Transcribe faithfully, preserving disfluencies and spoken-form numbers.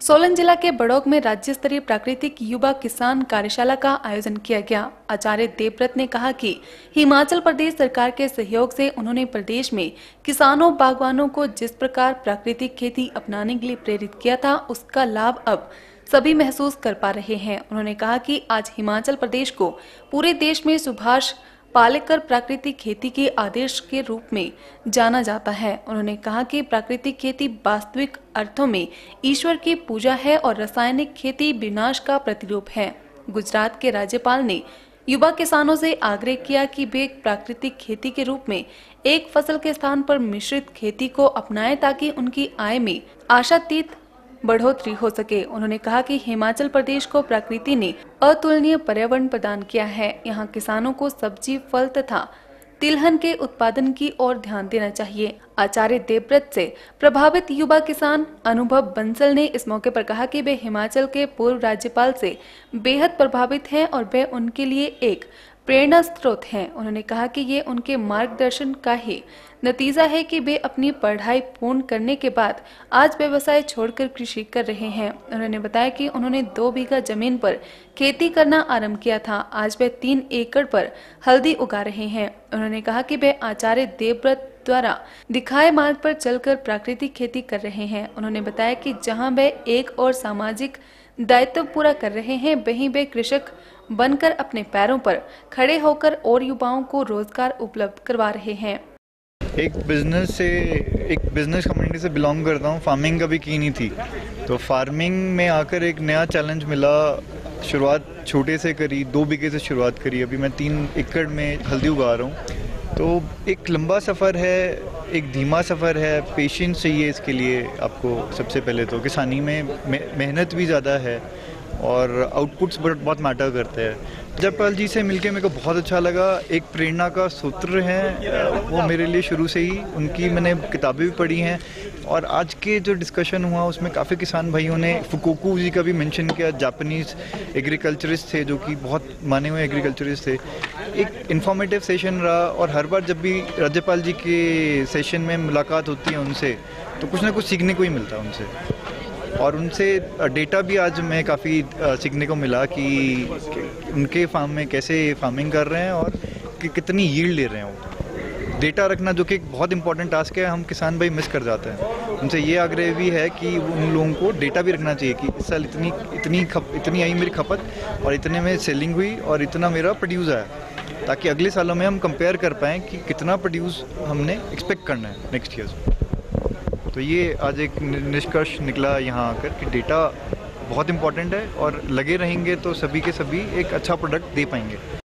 सोलन जिला के बड़ौग में राज्य स्तरीय प्राकृतिक युवा किसान कार्यशाला का आयोजन किया गया। आचार्य देवव्रत ने कहा कि हिमाचल प्रदेश सरकार के सहयोग से उन्होंने प्रदेश में किसानों बागवानों को जिस प्रकार प्राकृतिक खेती अपनाने के लिए प्रेरित किया था, उसका लाभ अब सभी महसूस कर पा रहे हैं। उन्होंने कहा कि आज हिमाचल प्रदेश को पूरे देश में सुभाष पालेकर प्राकृतिक खेती के आदर्श के रूप में जाना जाता है। उन्होंने कहा कि प्राकृतिक खेती वास्तविक अर्थों में ईश्वर की पूजा है और रासायनिक खेती विनाश का प्रतिरूप है। गुजरात के राज्यपाल ने युवा किसानों से आग्रह किया कि वे प्राकृतिक खेती के रूप में एक फसल के स्थान पर मिश्रित खेती को अपनाएं ताकि उनकी आय में आशातीत बढ़ोतरी हो सके। उन्होंने कहा कि हिमाचल प्रदेश को प्रकृति ने अतुलनीय पर्यावरण प्रदान किया है। यहाँ किसानों को सब्जी, फल तथा तिलहन के उत्पादन की ओर ध्यान देना चाहिए। आचार्य देवव्रत से प्रभावित युवा किसान अनुभव बंसल ने इस मौके पर कहा कि वे हिमाचल के पूर्व राज्यपाल से बेहद प्रभावित हैं और वे उनके लिए एक प्रेरणा स्रोत हैं। उन्होंने कहा कि ये उनके मार्गदर्शन का ही नतीजा है कि वे अपनी पढ़ाई पूर्ण करने के बाद आज व्यवसाय छोड़कर कृषि कर रहे हैं। उन्होंने बताया कि उन्होंने दो बीघा जमीन पर खेती करना आरंभ किया था। आज वे तीन एकड़ पर हल्दी उगा रहे हैं। उन्होंने कहा कि वे आचार्य देवव्रत द्वारा दिखाए मार्ग पर चलकर प्राकृतिक खेती कर रहे हैं। उन्होंने बताया कि जहां वे एक और सामाजिक दायित्व पूरा कर रहे हैं, वहीं वे कृषक बनकर अपने पैरों पर खड़े होकर और युवाओं को रोजगार उपलब्ध करवा रहे हैं। एक बिजनेस से एक बिजनेस कम्युनिटी से बिलोंग करता हूँ। फार्मिंग कभी की नहीं थी, तो फार्मिंग में आकर एक नया चैलेंज मिला। शुरुआत छोटे से करी, दो बीघे से शुरुआत करी। अभी मैं तीन एकड़ में हल्दी उगा रहा हूँ। तो एक लंबा सफ़र है, एक धीमा सफ़र है, पेशेंस चाहिए इसके लिए आपको। सबसे पहले तो किसानी में मेहनत भी ज़्यादा है और आउटपुट्स बहुत मैटर करते हैं। राज्यपाल जी से मिलके मेरे को बहुत अच्छा लगा। एक प्रेरणा का सूत्र है वो मेरे लिए शुरू से ही। उनकी मैंने किताबें भी पढ़ी हैं और आज के जो डिस्कशन हुआ उसमें काफ़ी किसान भाइयों ने फुकोकू जी का भी मेंशन किया। जापानीज़ एग्रीकल्चरिस्ट थे जो कि बहुत माने हुए एग्रीकल्चरिस्ट थे। एक इन्फॉर्मेटिव सेशन रहा और हर बार जब भी राज्यपाल जी के सेशन में मुलाकात होती है उनसे, तो कुछ ना कुछ सीखने को ही मिलता है उनसे। और उनसे डेटा भी आज मैं काफ़ी सीखने को मिला कि उनके फार्म में कैसे फार्मिंग कर रहे हैं और कि कितनी यील्ड ले रहे हैं वो। डेटा रखना जो कि एक बहुत इंपॉर्टेंट टास्क है, हम किसान भाई मिस कर जाते हैं। उनसे ये आग्रह भी है कि उन लोगों को डेटा भी रखना चाहिए कि इस साल इतनी इतनी खप इतनी आई मेरी खपत और इतने में सेलिंग हुई और इतना मेरा प्रोड्यूस आया, ताकि अगले सालों में हम कंपेयर कर पाएँ कि कितना प्रोड्यूस हमने एक्सपेक्ट करना है नेक्स्ट ईयर। तो ये आज एक निष्कर्ष निकला यहाँ आकर कि डेटा बहुत इंपॉर्टेंट है और लगे रहेंगे तो सभी के सभी एक अच्छा प्रोडक्ट दे पाएंगे।